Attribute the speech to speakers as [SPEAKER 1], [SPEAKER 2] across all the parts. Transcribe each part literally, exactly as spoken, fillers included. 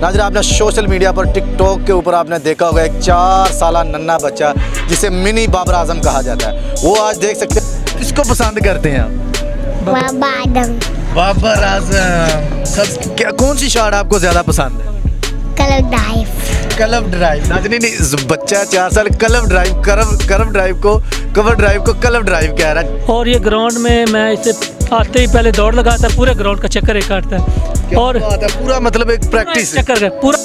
[SPEAKER 1] नाज़रीन, आपने social media पर टिकटॉक के ऊपर आपने देखा होगा एक चार साल नन्हा बच्चा जिसे मिनी बाबर आजम कहा जाता है, वो आज देख सकते हैं। किसको पसंद करते हैं आप?
[SPEAKER 2] बाबर आजम।
[SPEAKER 1] बाबर आजम। सब क्या, कौन सी शार्ट आपको ज़्यादा पसंद है?
[SPEAKER 2] Club drive.
[SPEAKER 1] Club drive. नाज़रीन, बच्चा चार साल क्लब ड्राइव करव करव ड्राइव को कवर ड्राइव को क्लब ड्राइव कह रहा है।
[SPEAKER 3] और ये ग्राउंड में मैं इसे आते ही पहले दौड़ लगाता है, पूरे ग्राउंड का चक्कर एक काटता है और
[SPEAKER 1] पूरा मतलब एक प्रैक्टिस
[SPEAKER 3] चक्कर का पूरा।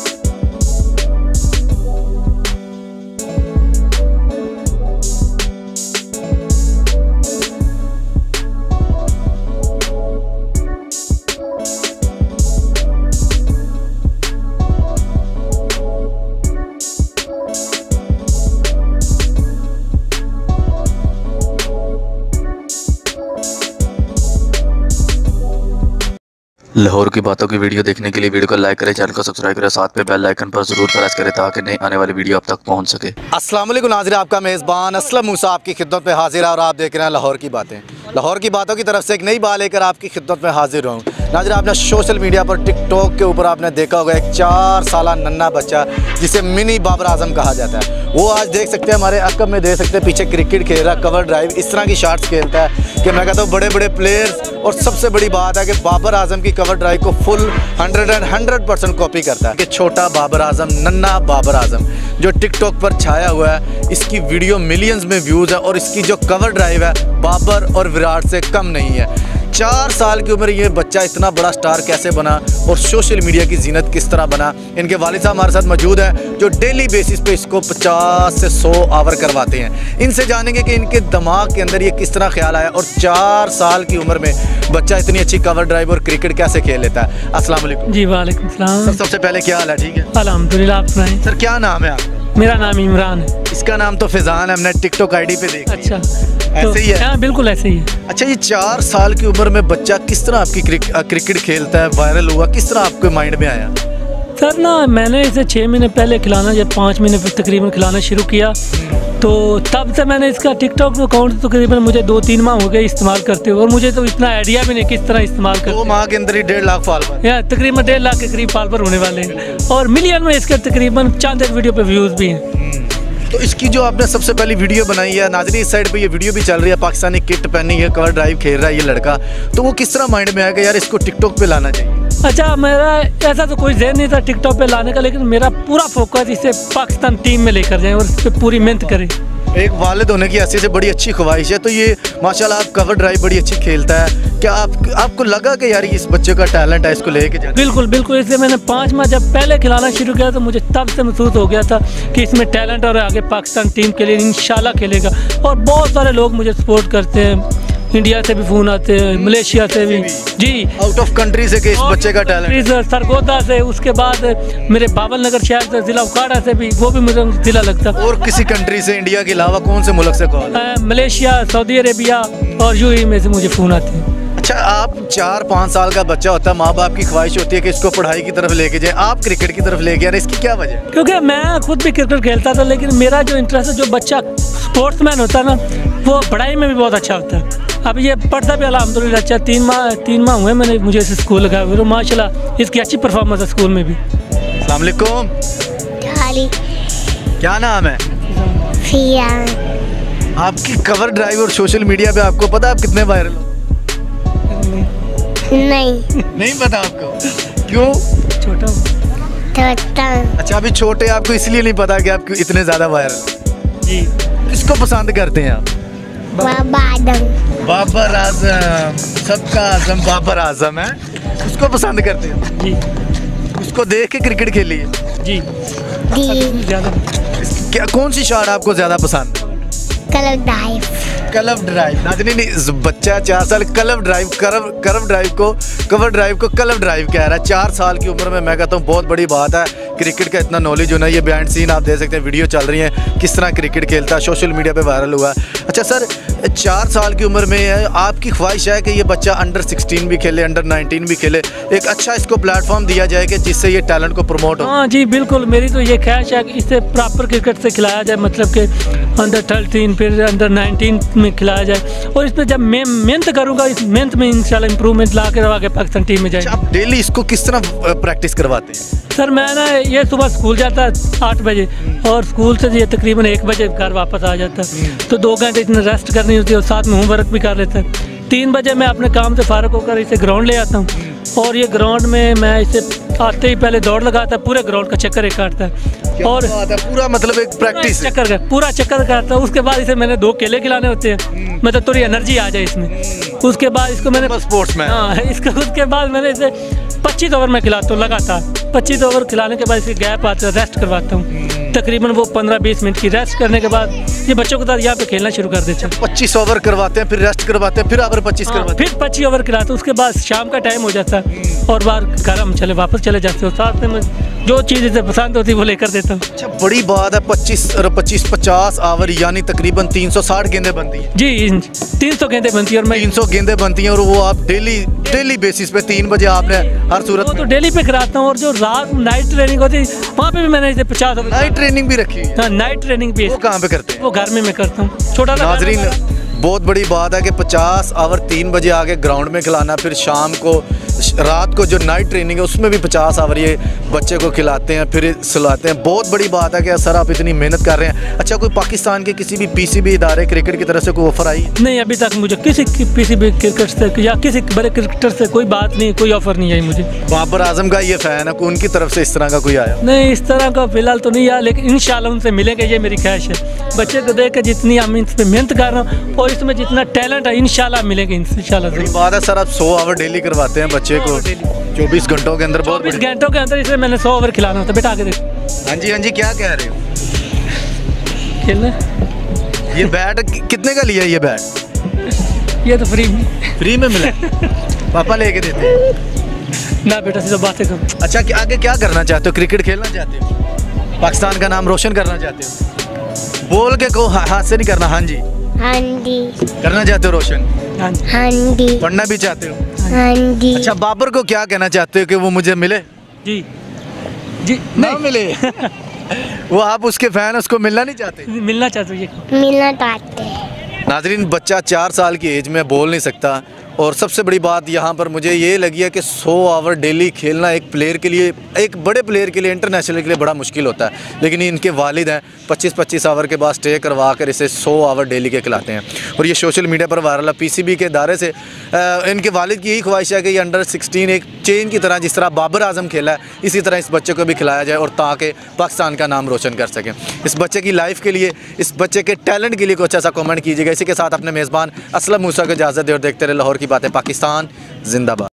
[SPEAKER 4] लाहौर की बातों की वीडियो देखने के लिए वीडियो को लाइक करें, चैनल को सब्सक्राइब करें, साथ में बेल आइकन पर जरूर प्रेस करें ताकि नई आने वाली वीडियो आप तक पहुंच सके।
[SPEAKER 1] अस्सलाम वालेकुम नाज़रीन, आपका मेज़बान असलम मूसा आपकी खिदमत में हाजिर है और आप देख रहे हैं लाहौर की बातें। लाहौर की बातों की तरफ से एक नई बात लेकर आपकी खिदमत में हाजिर हूँ। नाज़रीन, आपने सोशल मीडिया पर टिकटॉक के ऊपर आपने देखा होगा एक चार साल नन्हा बच्चा जिसे मिनी बाबर आजम कहा जाता है, वो आज देख सकते हैं हमारे अकब में देख सकते हैं पीछे क्रिकेट खेल रहा है, कवर ड्राइव इस तरह की शॉट्स खेलता है कि मैं कहता हूँ बड़े बड़े प्लेयर्स। और सबसे बड़ी बात है कि बाबर आजम की कवर ड्राइव को full hundred and hundred percent copy करता है कि छोटा बाबर आजम, नन्हा बाबर आजम जो टिकटॉक पर छाया हुआ है, इसकी वीडियो मिलियंस में व्यूज़ है और इसकी जो कवर ड्राइव है बाबर और विराट से कम नहीं है। चार साल की उम्र ये बच्चा इतना बड़ा स्टार कैसे बना और सोशल मीडिया की जीनत किस तरह बना। इनके वालिद साहब हमारे साथ मौजूद हैं जो डेली बेसिस पे इसको पचास से सौ आवर करवाते हैं। इनसे जानेंगे कि इनके दिमाग के अंदर ये किस तरह ख्याल आया और चार साल की उम्र में बच्चा इतनी अच्छी कवर ड्राइव और क्रिकेट कैसे खेल लेता है। अस्सलाम वालेकुम।
[SPEAKER 3] जी वालेकुम सलाम।
[SPEAKER 1] सर, सबसे पहले क्या हाल है? ठीक है
[SPEAKER 3] अल्हम्दुलिल्लाह, आप सुनाएं।
[SPEAKER 1] सर, क्या नाम है आपका?
[SPEAKER 3] मेरा नाम इमरान है।
[SPEAKER 1] इसका नाम तो फिजान है, हमने टिकटॉक आईडी पे देखा।
[SPEAKER 3] अच्छा,
[SPEAKER 1] ऐसे
[SPEAKER 3] तो,
[SPEAKER 1] ही है?
[SPEAKER 3] हाँ बिल्कुल ऐसे ही है।
[SPEAKER 1] अच्छा, ये चार साल की उम्र में बच्चा किस तरह आपकी क्रिक, क्रिकेट खेलता है, वायरल हुआ, किस तरह आपके माइंड में आया?
[SPEAKER 3] सर ना, मैंने इसे छः महीने पहले खिलाना, जब पाँच महीने तकरीबन खिलाना शुरू किया तो तब से मैंने इसका टिकटॉक अकाउंट तकरीबन मुझे दो तीन माह हो गए इस्तेमाल करते हुए और मुझे तो इतना आइडिया भी नहीं किस तरह इस्तेमाल करते।
[SPEAKER 1] दो माह के अंदर ही डेढ़ लाख फॉलोअर,
[SPEAKER 3] या तकरीबन डेढ़ लाख के करीब फॉलोअर होने वाले हैं और मिलियन में इसके तकरीबन चंद एक वीडियो पे व्यूज़ भी हैं।
[SPEAKER 1] तो इसकी जो आपने सबसे पहली वीडियो बनाई है, नाज़रीन इस साइड पे ये वीडियो भी चल रही है, पाकिस्तानी किट पहनी है, कवर ड्राइव खेल रहा है ये लड़का, तो वो किस तरह माइंड में आया कि यार इसको टिकटॉक पे लाना चाहिए?
[SPEAKER 3] अच्छा, मेरा ऐसा तो कोई ज़हन नहीं था टिकटॉक पे लाने का, लेकिन मेरा पूरा फोकस इसे पाकिस्तान टीम में लेकर जाएं और इस पर पूरी मेहनत करें।
[SPEAKER 1] एक वालिद होने की हैसियत से बड़ी अच्छी ख्वाहिश है। तो ये माशाल्लाह आप कवर ड्राइव बड़ी अच्छी खेलता है, क्या आप आपको लगा कि यार इस बच्चे का टैलेंट है, इसको लेके जाना?
[SPEAKER 3] बिल्कुल बिल्कुल, इसलिए मैंने पाँच माह जब पहले खिलाना शुरू किया तो मुझे तब से महसूस हो गया था कि इसमें टैलेंट और आगे पाकिस्तान टीम के लिए इंशाल्लाह खेलेगा। और बहुत सारे लोग मुझे सपोर्ट करते हैं, इंडिया से भी फ़ोन आते हैं, मलेशिया से भी, जी
[SPEAKER 1] आउट ऑफ कंट्री से कि इस बच्चे का टैलेंट,
[SPEAKER 3] सरगोदा से, उसके बाद मेरे बाबल नगर शहर से, ज़िला उकाड़ा से भी, वो भी मुझे ज़िला लगता है।
[SPEAKER 1] और किसी कंट्री से इंडिया के अलावा कौन से मुल्क से कॉल?
[SPEAKER 3] मलेशिया, सऊदी अरेबिया और यूएई में से मुझे फ़ोन आते हैं।
[SPEAKER 1] अच्छा, आप चार पाँच साल का बच्चा होता है, माँ बाप की ख्वाहिश होती है कि इसको पढ़ाई की तरफ लेके जाए, आप क्रिकेट की तरफ लेके आ रहे, इसकी क्या वजह?
[SPEAKER 3] क्योंकि मैं खुद भी क्रिकेट खेलता था, लेकिन मेरा जो इंटरेस्ट है, जो बच्चा स्पोर्ट्समैन होता है ना, वो पढ़ाई में भी बहुत अच्छा होता है। अब ये पढ़ता भी अल्हम्दुलिल्लाह अच्छा, तीन माह तीन माह हुए मैंने मुझे इसे स्कूल लगाया हुए, माशाल्लाह इसकी अच्छी परफॉर्मेंस है स्कूल में भी।
[SPEAKER 1] अस्सलाम वालेकुम। क्या नाम है? आपकी कवर ड्राइव और सोशल मीडिया पे आपको पता आप कितने वायरल हो?
[SPEAKER 2] नहीं
[SPEAKER 1] नहीं पता आपको? क्यों?
[SPEAKER 3] छोटा
[SPEAKER 2] छोटा।
[SPEAKER 1] अच्छा, अभी छोटे, आपको इसलिए नहीं पता कि आप क्यों इतने ज़्यादा वायरल?
[SPEAKER 3] जी।
[SPEAKER 1] किसको पसंद करते हैं आप?
[SPEAKER 2] बाबर आजम।
[SPEAKER 1] बाबर आजम। सबका आजम बाबर आजम है, उसको पसंद करते हैं
[SPEAKER 3] जी।
[SPEAKER 1] उसको देख के क्रिकेट खेली है?
[SPEAKER 3] जी
[SPEAKER 2] जी।
[SPEAKER 3] ज़्यादा।
[SPEAKER 1] क्या, कौन सी शॉट आपको ज़्यादा पसंद है?
[SPEAKER 2] Club drive.
[SPEAKER 1] Club drive. नाज़रीन, बच्चा चार साल क्लब ड्राइव करव करव ड्राइव को कवर ड्राइव को क्लब ड्राइव कह रहा है। चार साल की उम्र में मैं कहता हूँ बहुत बड़ी बात है क्रिकेट का इतना नॉलेज होना, ये बैंड सीन आप देख सकते हैं, वीडियो चल रही है किस तरह क्रिकेट खेलता है, सोशल मीडिया पे वायरल हुआ है। अच्छा सर, चार साल की उम्र में है, आपकी ख्वाहिश है कि ये बच्चा अंडर सिक्सटीन भी खेले, अंडर नाइनटीन भी खेले, एक अच्छा इसको प्लेटफॉर्म दिया जाए कि जिससे ये टैलेंट को प्रमोट हो?
[SPEAKER 3] हाँ जी बिल्कुल, मेरी तो ये ख्वाहिश है कि इसे प्रॉपर क्रिकेट से खिलाया जाए, मतलब कि अंडर थर्टीन फिर अंडर नाइनटीन में खिलाया जाए, और इसमें जब मैं मेहनत करूँगा, इस मेहनत में इंशाल्लाह इंप्रूवमेंट ला कर आगे पाकिस्तान टीम में जाए।
[SPEAKER 1] आप डेली इसको किस तरह प्रैक्टिस करवाते हैं?
[SPEAKER 3] सर मैं ना, ये सुबह स्कूल जाता है आठ बजे और स्कूल से ये तकरीबन एक बजे घर वापस आ जाता है, तो दो घंटे इतने रेस्ट करनी होती है और साथ में होमवर्क भी कर लेता है। तीन बजे मैं अपने काम से फारग होकर इसे ग्राउंड ले आता हूँ, और ये ग्राउंड में मैं इसे आते ही पहले दौड़ लगाता है, पूरे ग्राउंड का चक्कर एक काटता है, और
[SPEAKER 1] पूरा मतलब एक प्रैक्टिस
[SPEAKER 3] चक्कर का पूरा चक्कर काटता है। उसके बाद इसे मैंने दो केले खिलाने होते हैं, मतलब थोड़ी एनर्जी आ जाए इसमें। उसके बाद इसको मैंने
[SPEAKER 1] स्पोर्ट्समैन,
[SPEAKER 3] हाँ इसको उसके बाद मैंने इसे पच्चीस ओवर में खिलाता हूँ लगातार। पच्चीस ओवर खिलाने के बाद इसे गैप आता है, रेस्ट करवाता हूँ, तकरीबन वो पंद्रह बीस मिनट की रेस्ट करने के बाद ये बच्चों के साथ यहाँ पे खेलना शुरू कर देते हैं।
[SPEAKER 1] पच्चीस ओवर करवाते हैं, फिर रेस्ट करवाते हैं, फिर और पच्चीस करवाते हैं,
[SPEAKER 3] फिर पच्चीस ओवर खिलाते हैं। उसके बाद शाम का टाइम हो जाता है और बाहर घर हम चले वापस चले जाते हो, साथ में जो चीज़ इसे पसंद होती है वो लेकर देता हूँ।
[SPEAKER 1] अच्छा बड़ी बात है, पच्चीस और पच्चीस पचास ओवर यानी तकरीबन तीन सौ साठ गेंदें बनती है
[SPEAKER 3] जी, तीन सौ गेंदें बनती है, और मैं
[SPEAKER 1] तीन सौ गेंदें बनती हैं, और वो आप डेली डेली बेसिस पे तीन बजे आपने हर सूरत
[SPEAKER 3] वो तो डेली पे कराता हूँ। और जो रात नाइट ट्रेनिंग होती है वहाँ पे भी मैंने इसे पचास ओवर
[SPEAKER 1] नाइट ट्रेनिंग भी रखी है।
[SPEAKER 3] हाँ नाइट ट्रेनिंग भी
[SPEAKER 1] वो कहाँ पे करते हैं?
[SPEAKER 3] वो घर में मैं करता हूँ, छोटा सा
[SPEAKER 1] नाजरीन बहुत बड़ी बात है कि पचास ओवर तीन बजे आके ग्राउंड में खिलाना, फिर शाम को रात को जो नाइट ट्रेनिंग है उसमें भी पचास ओवर ये बच्चे को खिलाते हैं, फिर सुलाते हैं। बहुत बड़ी बात है कि सर आप इतनी मेहनत कर रहे हैं। अच्छा कोई पाकिस्तान के किसी भी पीसीबी इदारे क्रिकेट की तरफ से कोई ऑफर आई?
[SPEAKER 3] नहीं, अभी तक मुझे किसी पीसीबी क्रिकेट से या किसी बड़े क्रिकेटर से कोई बात नहीं, कोई ऑफर नहीं आई मुझे।
[SPEAKER 1] बाबर आजम का ये फैन है, उनकी तरफ से इस तरह का कोई आया?
[SPEAKER 3] नहीं, इस तरह का फिलहाल तो नहीं आया, लेकिन इंशाल्लाह उनसे मिलेंगे, ये मेरी ख्वाहिश है। बच्चे को देख कर जितनी हम इस पर मेहनत कर रहे हैं और इसमें जितना टैलेंट है इंशाल्लाह मिलेंगे इंशाल्लाह।
[SPEAKER 1] बड़ी बात है सर, आप सौ ओवर डेली करवाते हैं बच्चे को चौबीस घंटों के अंदर? बहुत
[SPEAKER 3] चौबीस घंटों के अंदर इसे मैंने सौ ओवर खिलाना होता है। बेटा आगे देखो।
[SPEAKER 1] हाँ जी हाँ जी, क्या कह रहे हो?
[SPEAKER 3] खेलना
[SPEAKER 1] ये बैट कितने का लिया? ये बैट
[SPEAKER 3] ये तो फ्री में
[SPEAKER 1] फ्री में मिला? पापा लेके देते हैं
[SPEAKER 3] ना? बेटा सीधा बातें करो।
[SPEAKER 1] अच्छा कि आगे क्या करना चाहते हो? क्रिकेट खेलना चाहते हो? पाकिस्तान का नाम रोशन करना चाहते हो? बोल के को हाथ से नहीं करना। हाँ जी
[SPEAKER 2] हाँ जी
[SPEAKER 1] करना चाहते हो रोशन?
[SPEAKER 3] हाँ जी
[SPEAKER 2] हाँ जी
[SPEAKER 1] पढ़ना भी चाहते हो?
[SPEAKER 2] हाँ जी।
[SPEAKER 1] अच्छा बाबर को क्या कहना चाहते हो कि वो मुझे मिले?
[SPEAKER 3] जी जी
[SPEAKER 1] ना मिले वो आप उसके फैन, उसको मिलना नहीं चाहते?
[SPEAKER 3] मिलना चाहते हो? ये
[SPEAKER 2] मिलना चाहते हैं।
[SPEAKER 1] नाजरीन बच्चा चार साल की एज में बोल नहीं सकता, और सबसे बड़ी बात यहाँ पर मुझे ये लगी है कि सौ ओवर डेली खेलना एक प्लेयर के लिए, एक बड़े प्लेयर के लिए, इंटरनेशनल के लिए बड़ा मुश्किल होता है। लेकिन इनके वालिद हैं पच्चीस पच्चीस ओवर के बाद स्टे करवा कर इसे सौ ओवर डेली के खिलाते हैं, और ये सोशल मीडिया पर वायरल है। पीसीबी के इदारे से आ, इनके वालिद की यही ख्वाहिश है कि ये अंडर सिक्सटीन एक चेन की तरह, जिस तरह बाबर आजम खेला है इसी तरह इस बच्चे को भी खिलाया जाए, और ताकि पाकिस्तान का नाम रोशन कर सकें। इस बच्चे की लाइफ के लिए, इस बच्चे के टैलेंट के लिए कुछ ऐसा कमेंट कीजिएगा। इसी के साथ अपने मेज़बान असलम मूसा को इजाज़त दे और देखते रहे लाहौर की बातें पाकिस्तान जिंदाबाद।